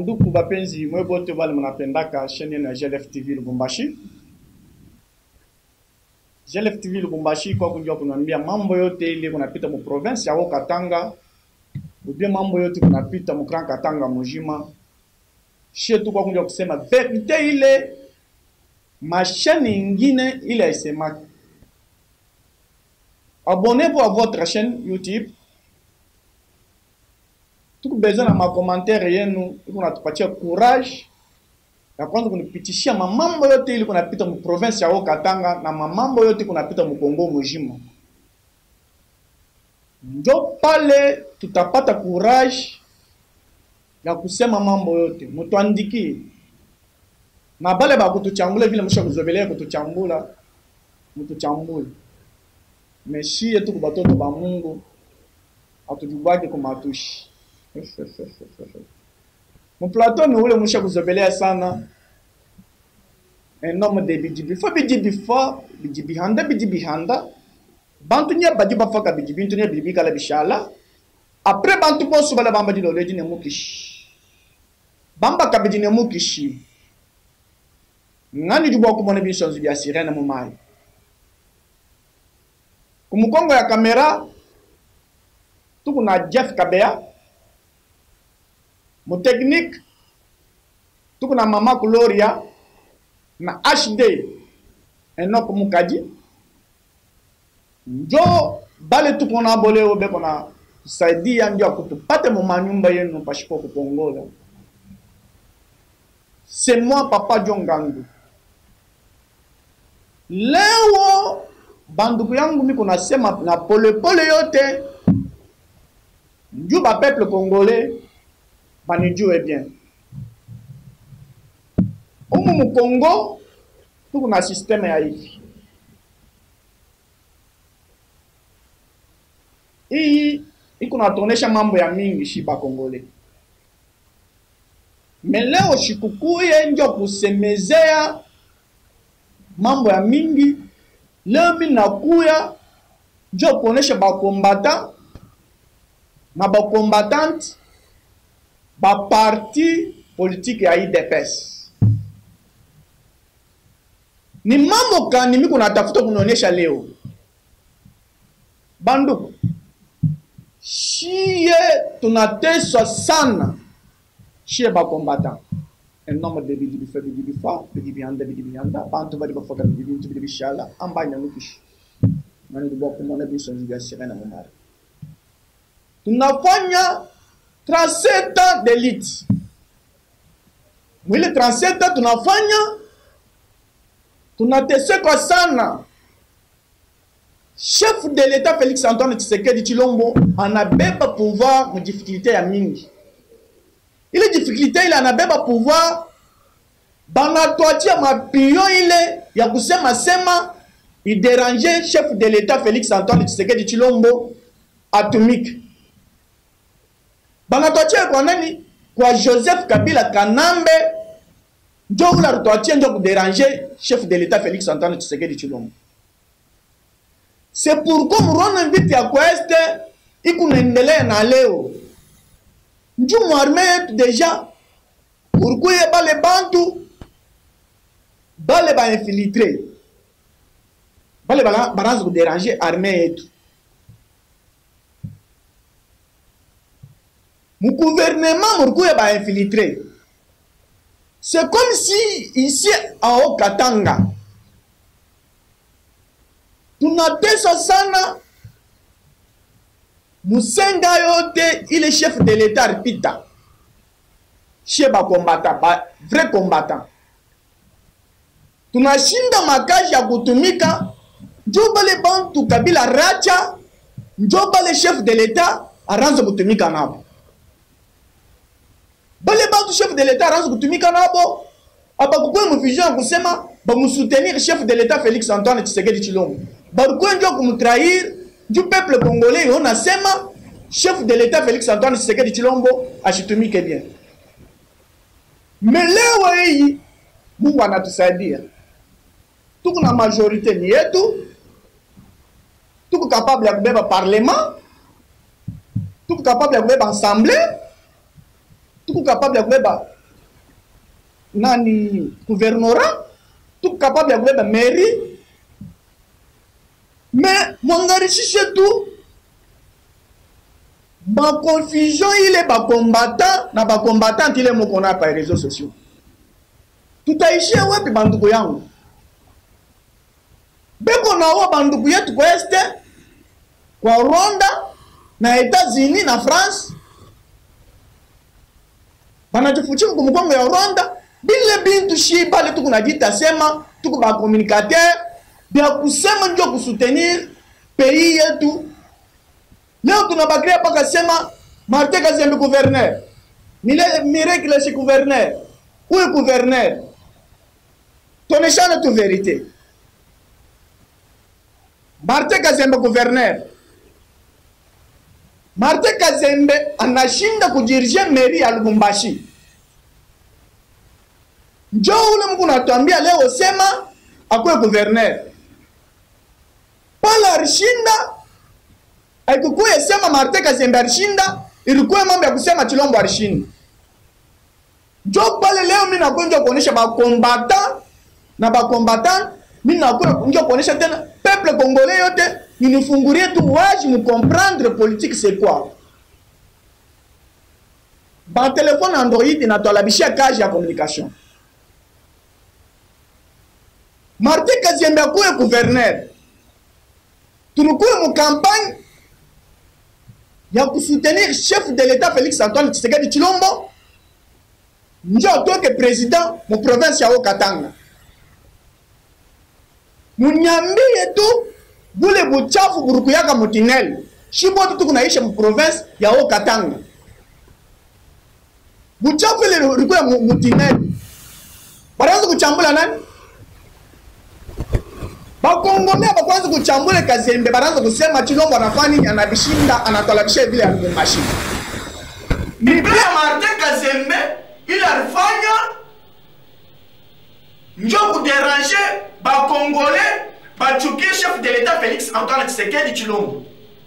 Banduku bapenzi mwebote wale mnapendaka chaîne na GLF TV Lubumbashi. GLF TV Lubumbashi kwa kunjua kunambia mambo yote ile kunapita mu province ya Katanga. Ubia mambo yote kunapita mu Grand Katanga mujima. Shetu kwa kunjua kusema verite ile machane ingine ile aisemaki. Abonnez-vous à votre chaîne YouTube. Tuku besoin na makomantere yenu, kunatupatia courage ya kwanza kunipitishia mambo yote ili kunapita mu province ya Katanga na mambo yote kunapita mu Kongo mujima. Njo pale tutapata courage ya kusema mambo yote. Mutuandikie. Na bale ba kutuchambula vile msha kuzobelea kutuchambula, mutuchambule. Meshie tuku batoto ba Mungu atujubake kumatushi. Mon plateau ni ule mwisha kuzobelea sana. Un homme de bidibihanda. Bantu nya bajiba faka bidibintu nya bidibika la bishala. Après bantu bosu bala bamba di lole di ne mukishi. Bamba kabidi ne mukishi. Ngani jubwa kumone bisonzi bia sirene mu mai. Kumukongo ya kamera tuku na Jeff Kabea. Mon technique, tout na Mama Gloria, na HD, un autre Mukadi. Jo, bale tout qu'on a bolé au bec, on a saidi yandia kutu pate mon manyumba yenu pashiko kupongola. C'est moi, Papa Djongangu. Leo, banduku yangu miko na sema na pole yote, njuba peuple congolais, Banijou est bien. Au Congo, tout un système est ici. Et il a tourné chez mambo ya mingi shiba congolais. Mais là, au Chikuku, il y a un job pour se mezea mambo ya mingi. Là, il y a un job pour chez ba combattant, ma ba combattante. Ba parti politique ya IDPS. Ni mambo gani mimi kunatafuta kunaonyesha leo? Banduku. Shie tunateswa sana. Shie ba combattant. Un nombre de bidibianda, bantu bali bafoka bidibishala, ambanya nukishi. Mani dubo kumona biso njiga sirena mumara. Tunafanya 37 ans d'élite. Mwile 37 ans tunafanya. Tunateseka sana. Chef de l'État Félix Antoine Tshisekedi Tshilombo anabeba pouvoir mu difficulté ya mingi. Ile difficulté ile anabeba pouvoir banatuachia mapio ile ya kusema sema idéranger chef de l'État Félix Antoine Tshisekedi Tshilombo atomique. Banatoachia kwa nani? Kwa Joseph Kabila Kanambe. Njo ula rutoachia njo kudéranger chef de l'État Félix Antoine Tshisekedi Tshilombo. C'est pourquoi mrona invite ya kweste ikunendelea na leo. Nju muarme yetu deja urkuye bale bantu bale ba infiltré. Bale baranza kudéranger armée yetu. Mon gouvernement m'a ba infiltré. C'est comme si ici à Okatanga, tunatesa sana Musenga yote il chef de l'État ripita. Sheba combattant, vrai combattant. Tunashinda makazi ya kutumika, njobale bantu Kabila racha, njobale chef de l'État aranza kutumika nabo. Bale bantu chef de l'État aranza kutumika nabo, abakukwe mvision kusema ba soutenir chef de l'État Félix Antoine Tshisekedi Tshilombo. Bakukwe ndio kumtrahir du peuple congolais on asema chef de l'État Félix Antoine Tshisekedi Tshilombo ashitumike bien. Mais leo hii Mungu anatusaidia. Tuko na majorité ni yetu. Tuko capable ya kubeba parlement. Tuko capable ya kubeba assemblée. Tuko capable ya kubeba nani gouvernorat tout capable ya kubeba mairie mais mwangarishishe tu ba confusion ile ba combattant na ba combattant ile moko na pa réseaux sociaux tutaishia wapi bandugu yangu beko na wa bandugu yetu kwa este kwa Rwanda na États-Unis na France banajifuchika kumukongo ya Rwanda bile bintu shi pale tuku najita sema tuku ba communicateur bia kusema njo kusoutenir pays yetu. Leo tunabakria paka sema Martin Kazembe gouverneur Mireille Kileshi gouverneur ou gouverneur toneshana tu vérité. Martin Kazembe gouverneur Martin Kazembe anashinda kudirige mairie ya Lubumbashi. Njo ule mku natuambia leo sema akwe gouverneur. Pala arishinda haikukuye sema Martin Kazembe arishinda, ilikuwa mambo ya kusema Chilombo arishinda. Njo pale leo mimi nakwenda kuonesha ba combattant na ba combattant, mimi nakwenda kuonesha tena peuple congolais yote ninifungulie tu waji mu comprendre politique c'est quoi. Ba téléphone Android na tolabishia kazi ya communication. Martin Kazembe akuwe gouverneur. Tulikuwa mu campagne ya kusoutenir chef de l'État Félix Antoine Tshisekedi Tshilombo njo toke président mu province ya Okatanga. Munyambie tu bule buchafu burukuyaka mutinel shibote tukunaisha mu province ya Okatanga. Buchafu ile rukuya mutinel baraanza kuchambula nani? Bakongomea bakwanza kuchambule Kazembe baraanza kusema Tshilombo anafani anabishinda anatolabisha vile ya Lubumbashi. Ni pia Martin Kazembe il alifanya njo kudéranger bakongolais bachukie chef de l'État Félix Antoine Tshisekedi Tshilombo.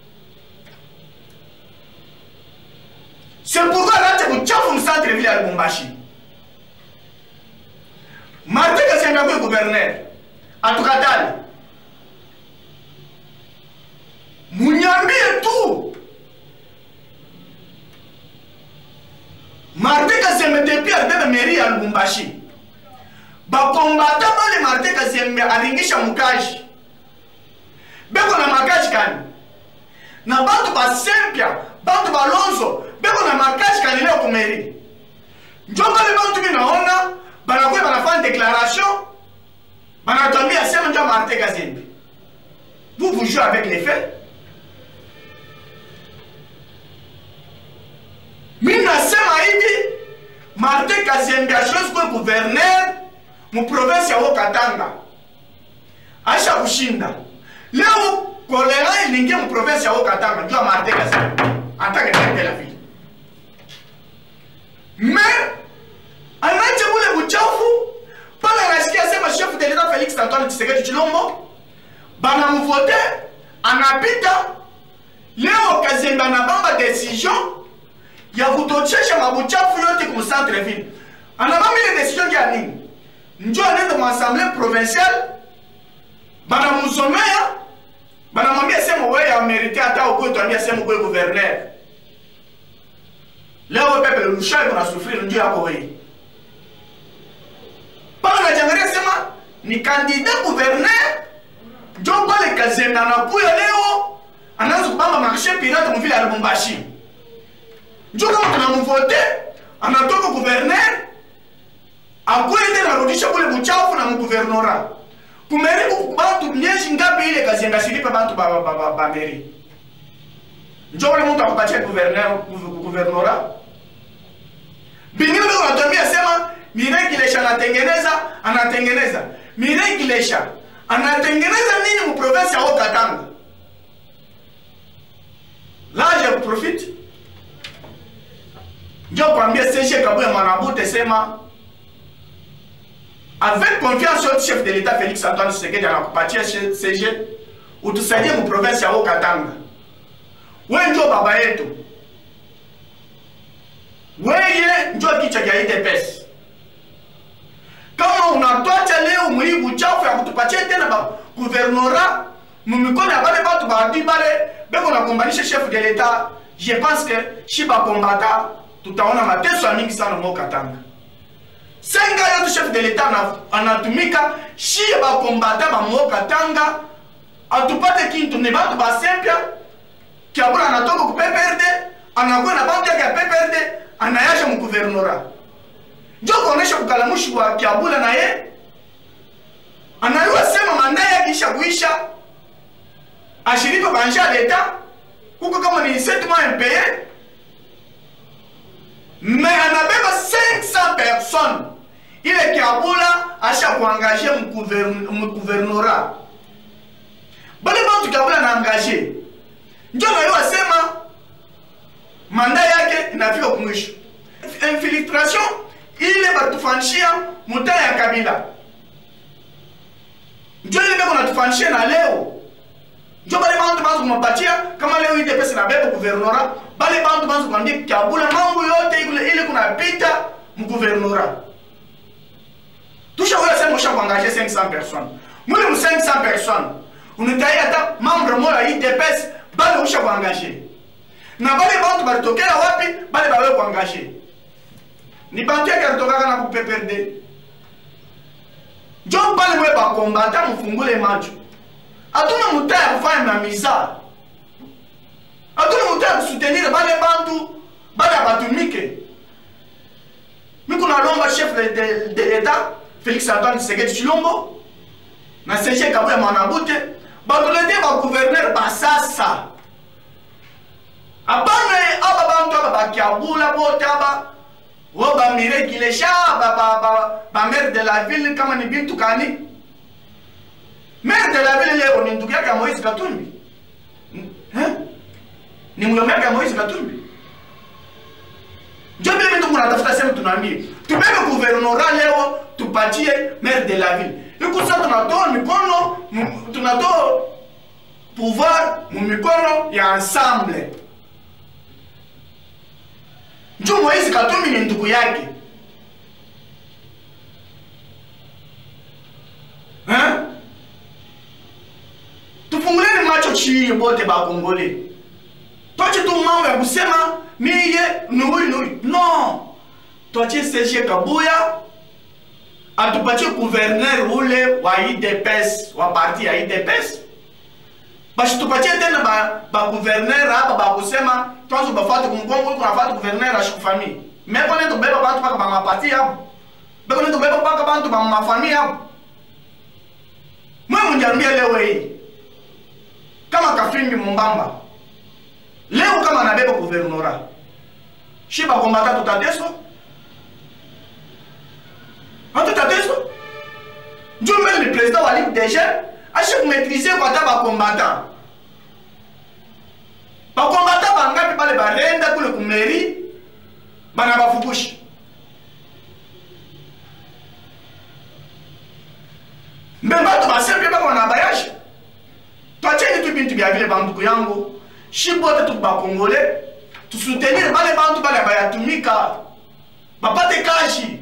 C'est pourquoi là tu kuchafu mcentre ville ya Lubumbashi. Martin Kazembe est gouverneur atukatali munyambie tu Martin Kazembe depuis alibeba mairie ya Lubumbashi bakombata bale Martin Kazembe aringisha mukaji beko na makaji kani na bantu basempia bantu balonzo beko na makaji kani leo ku mairie njo bale bantu binaona banakuwa banafanya déclaration banatuambia sema njo Martin Kazembe. Vous jouez avec les faits. Mina sema hivi Martin Kazembe a chose kwa gouverneur mu province ya Okatanga. Aisha kushinda. Leo kolera ilingia mu province ya Okatanga njo Martin Kazembe. Atake tete la ville. Mais anache bule buchafu pala nasikia sema chef de l'État Félix Antoine Tshisekedi Tshilombo bana mvote anapita leo Kazembe anabamba décision ya kutochesha mabuchafu yote ku centre ville. Anabamba ile décision ya nini? Njo anaenda mu assemblée provinciale bana musomea bana mwambia sema wewe ya mérité hata uko tuambia sema uko gouverneur. Leo peuple le chef na souffrir ndio yako wewe. Pala jangaria sema ni candidat gouverneur njo pale Kazembe anakuya leo anaanza kubamba marché pirate mu ville ya Lubumbashi. Njo kama tunamvote anatoka gouverneur akwende na rudisha kule buchafu na mgouvernorat. Kumeri kubantu miezi ngapi ile Kazembe asilipa bantu ba mairie. Njo wale mtu akupatia gouvernorat. Bingine ndio anatumia sema Mireille Kileshi anatengeneza. Mireille Kileshi anatengeneza nini mu province ya Okatanga? Là je profite. Ndio kwambia CG Kabuya Mwanabute sema avec confiance au chef de l'État Félix Antoine Tshisekedi anakupatia CG utusaidie mu province ya Okatanga. Wewe ndio baba yetu. Wewe ndio kichwa cha UDPS. tupatie tena ba gouvernorat mumikono ya bale batu badi bale beko na kombanisha chef de l'État. Je pense que si ba combattant tutaona mateso mingi sana mo Katanga. Senga yote chef de l'État anatumika si ba combattant ba mo Katanga atupate kintu ne batu ba sempia kiabula anatoka ku PPRD anakuwa na bantu yake ya PPRD anayasha mu gouvernorat. Ndio kuonesha kukalamushi wa kiabula na ye anayua sema manda yake isha kuisha ashiripe banja l'État kuko kama ni 7 mois impayé. Mais anabeba 500 personnes. Il est Kiabula acha kuengager mu gouvernorat. Bale bantu Kiabula na engager. Ndio na yeye asema manda yake inafika kumwisho. Infiltration ile batufanshia mutaya ya Kabila. Ndio ile beko natufanshia na leo. Ndio bale bantu bantu kumpatia kama leo ile pesa na beba gouvernorat. Bale bantu bantu kwambia Kiabula mambo yote ile kuna pita mu gouvernorat. Toucha wala sema usha kuengager 500 personnes. Mwili 500 personnes. Unataya hata membre moja IDPS bale usha kuengager. Na bale bantu balitokea wapi? Bale bawe kuengager. Ni bantu yake alitoka na ku PPRD. Ndio bale mwe ba combattant mfungule macho. Atuna mutaya kufanya na miza. Atuna mutaya kusoutenir bale bantu bale abatumike. Miko na lomba chef de l'État Félix Antoine Tshisekedi Tshilombo na Serge Kabuya Mwanabute batulete ba gouverneur basasa. Abana aba bantu aba Kiabula botaba woba mire kilesha ba maire de la ville kama ni Bintu Kani. Maire de la ville leo ni ndugu yake Moïse Katumbi. Ni mlombe yake Moïse Katumbi. Ndio mimi ndo tunatafuta sema tunaambia. Tubebe gouvernorat leo tupatie maire de la ville. Iko sasa tunatoa mikono tunatoa pouvoir mu mikono ya ensemble. Ndio Moïse Katumbi ni ndugu yake. Tufunguleni macho chini bote ba Kongole. Tochi tu mambo ya kusema miye nui. Non. Tochi Serge Kabuya atupatie gouverneur ule wa IDPS, wa parti ya IDPS. Bashi tupatie tena ba gouverneur hapa ba kusema twanzo bafate kumgongo kuna fate gouverneur ashikufamii. Meko nendo beba bantu paka ba mapati hapo. Beko nendo beba paka bantu ba mafamii hapo. Mwe munjambia leo hii. Kama Kafimbi Mumbamba. Leo kama anabeba gouvernorat. Shiba kombata tutateso. Tutateso. Dieu même le président wa Ligue des Jeunes a chaque maîtriser quoi ta ba combattant. Ba combattant bangapi pale barenda kule ku mairie bana bafukushi. Mbemba to basembe ba kona bayashi. Twacheni tu bintu bya vile banduku yangu. Shibote tu ba Congolais tu soutenir bale bantu bale bayatumika. Bapate kashi.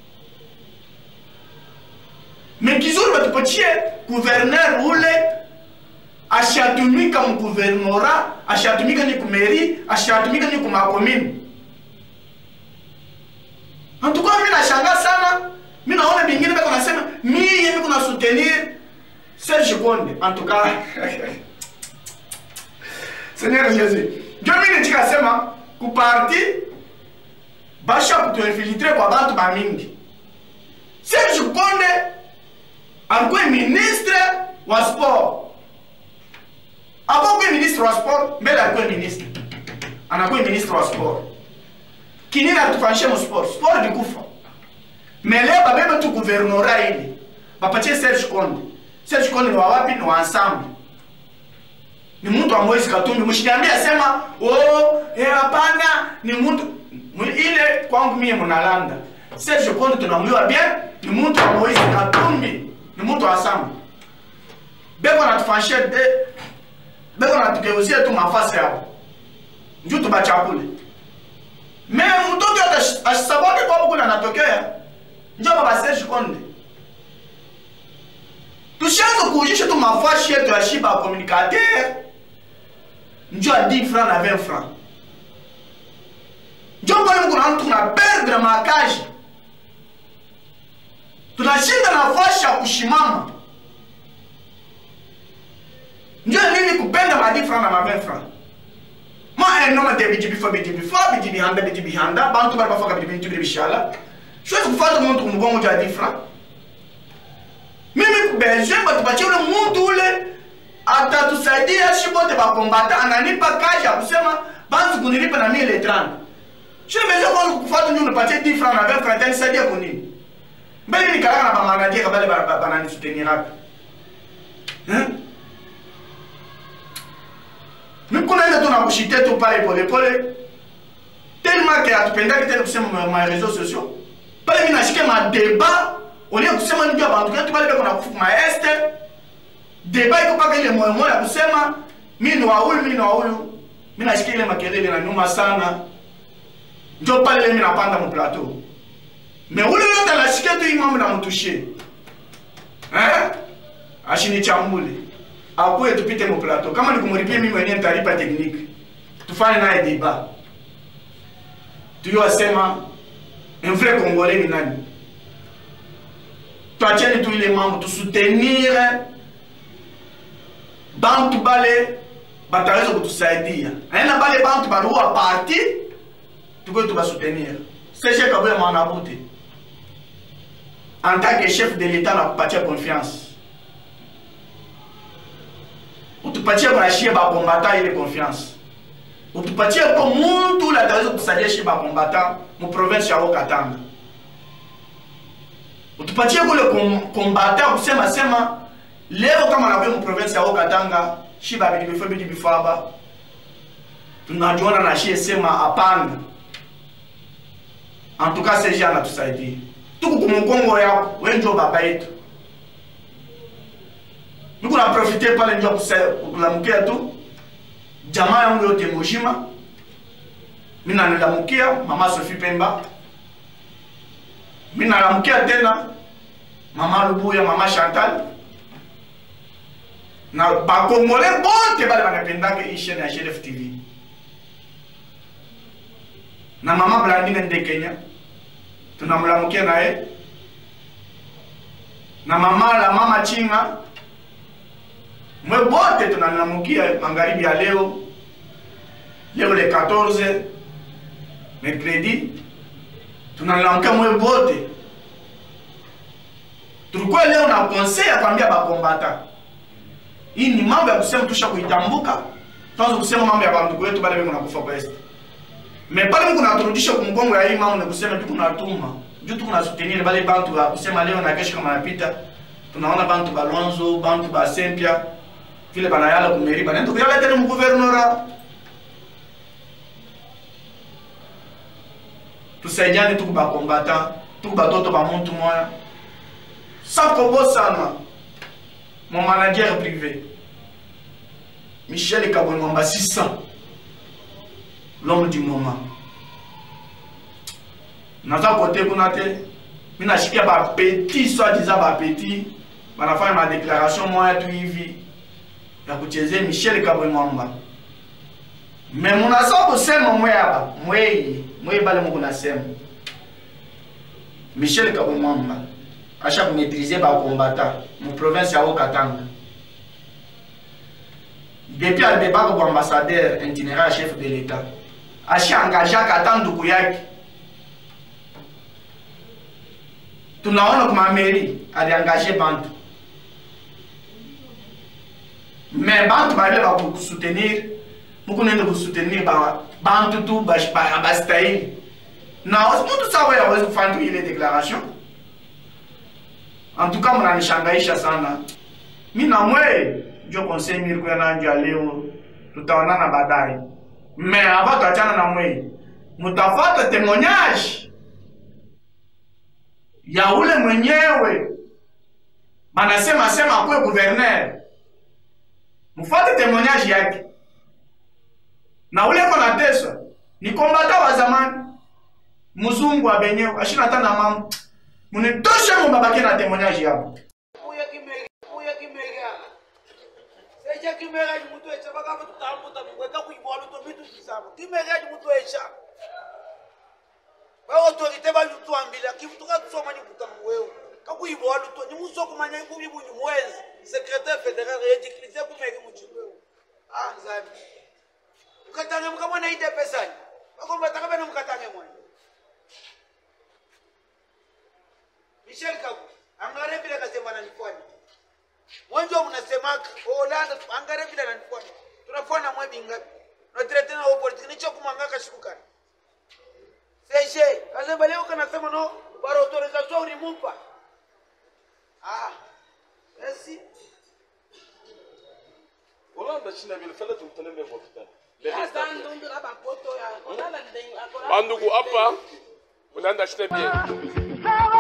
Mais kizuri batupatie gouverneur ule ashatumika mu gouvernorat, ashatumika ni ku mairie, ashatumika ni ku makomine. En tout cas, mimi nashangaa sana. Mimi naona bingine bako nasema mimi kuna soutenir Serge Konde. En tout cas, Seigneur Jésus. Ndio mimi nikasema ku parti basha kutuinfiltrer kwa bantu ba mingi. Serge Konde alikuwa ministre wa sport. Hapo ministre wa sport, mbele alikuwa ministre. Anakuwa ministre wa sport. Kinini atufanyishe mu sport? Sport ni kufa. Mele babebe tu gouvernorat ile. Bapatie Serge Konde. Serge Konde ni wa wapi? Ni wa ensemble. Ni mtu wa Moïse Katumbi. Mshiniambia sema, "Oh, hapana, ni mtu ile kwangu mimi mnalanda." Serge Konde tunamjua bien, ni mtu wa Moïse Katumbi. Ni mtu wa ensemble. Beko natufanyishe beko natugeuzia tu mafasi yao. Njoo tubachakule. Mais mtoto ashasabote kwa buku anatokea. Njoo baba Serge Konde. Tushaanza kuujisha tu mafashi yetu ya shiba communicateur. Njoo a 10 francs na 20 francs. Njoo pale mko na perdre makaji. Tunashinda nafasi ya kushimama. Njoo nini kupenda ma 10 francs na 20 francs. Ma noma de bijibi handa, bantu bali bafaka bijibi bishala. Shwezi kufata mtu kumgongo ja 10 francs. Mimi kubeje batupatie ule mtu ule atatusaidia shibote bakombata ananipa kazi ya kusema bantu kunilipa na 1030. Shwezi beje kwa kufuata ndio unapatie 10 francs na 20 francs tanisaidia kwa nini? Mbele ni kalaka na bamanadia kabale banani soutenir hapo. Mikuna ile tunakushite tu pale pole pole. Tellement que atupendaki tena kusema ma réseaux sociaux. Pale mimi nashike ma débat, au lieu kusema ndio abantu yetu pale beko na kufuka ma este. Débat iko paka ile moyo moyo kusema mimi ni wa huyu, mimi ni wa huyu. Mimi nashike ile makelele na nyuma sana. Ndio pale mimi napanda mu plateau. Mais ule yote anashike tu imamu na mtushie. Ashini chambule. Akuwe tupite mu plateau. Kama ni kumuripia mimi mwenyewe nitalipa technique. Tufanye naye débat. Tuyo sema un vrai Congolais ni nani? Tuacheni tu ile mambo tu soutenir bantu bale bataweza kutusaidia. Aina bale bantu barua parti tuko tu ba soutenir. C'est Kabwe Manaboute. En tant que chef de l'État na kupatia confiance. Utupatie kwa shie ba combattant ile confiance. Utupatie kwa muntu la taweza kusaidia shie ba combattant mu province ya Okatanga. Utupatie kwa le combattant kusema sema leo kama na mu province ya Okatanga shiba bidi bifaba. Tunajiona na shie sema hapana. En tout cas, c'est gens là tout ça dit. Tout comme Congo ya, wenjo baba yetu. Nous on a profité par les gens pour la mukia tout. Jamaa yangu yote Mojima. Mina na mukia mama Sophie Pemba. Mina na mukia tena mama Lubuya, mama Chantal. Na ba Congolais bonte bale banapenda ke chaîne ya GLF TV. Na mama Blandine de Kenya. Tunamlamukia naye. Na mama Chinga. Mwe bote tunamlamukia magharibi ya leo. Leo le 14 mercredi. Tunamlamukia mwe bote. Tulikuwa leo na conseil ya kwambia bakombata. Hii ni mambo ya kusema tusha kuitambuka. Tuanze kusema mambo ya bantu wetu bale beko nakufa kwa este. Mais pale mko naturudisha kumgongo ya hii mambo na kusema tu kunatuma. Juu tu kuna soutenir bale bantu wa kusema leo na kesho kama napita. Tunaona bantu ba Lonzo, bantu ba Sempia, vile banayala kumeri banaenda kuyala tena mu gouvernorat. Tusaidiane tu ba combattant, tu ba toto ba muntu moya. Sakobo sana. Mon manager privé. Michel Kabwe Mwamba 600. L'homme du moment. Naza côté kunate, mina shikia ba petit soi-disant ba petit, bana fanya ma déclaration moya tu hivi ya kuchezea Michel Kabwe Mwamba. Mais munaso kusema mweba, mwe bale mko nasema. Michel Kabwe Mwamba acha kumaîtriser ba combattant mu province ya Okatanga. Depuis le débat comme ambassadeur itinéraire chef de l'État. Acha engagé Katanduku yake. Tunaona kama mairie aliengagé bantu. Mais bantu bale ba soutenir, muko nenda ku soutenir bantu tu ba style. Na mtu sawa ya waweza kufanya ile déclaration. En tout cas mnanishangaisha sana. Mimi na mwe ndio conseil mimi kwa nanja leo tutaonana baadaye. Mais avant tuachana na mwe mutafuata témoignage ya ule mwenyewe banasema kwa gouverneur. Mfuate témoignage yake. Na ule kona tesa ni kombata wa zamani. Mzungu abenyewe ashina hata na mama. Munitoshe mbabake na témoignage yako. echa kimega mutu echa baka tutambuta mweka kuibwa luto bitu kisama kimega mutu echa ba autorité ba luto ambila kifutuka tusoma ni kutamwewe kakuibwa luto ni musoko manya kubibu ni mwezi secrétaire fédéral yediklize kumege muchimwewe ah nzani ukatange mkamona ide pesani bakomba takabena mkatange mwana Michel Kabu angare bila kasema na nifanye mwanzo mnasema Holanda angare bila na nifanye tunafanya mwebi ngapi na traité na politique nicho kumangaka shukani Seje kasema leo kanasema no para autorisation urimumpa ah merci Holanda China vile fala tumteleme kwa kitani Bandugu hapa unaenda shite bien.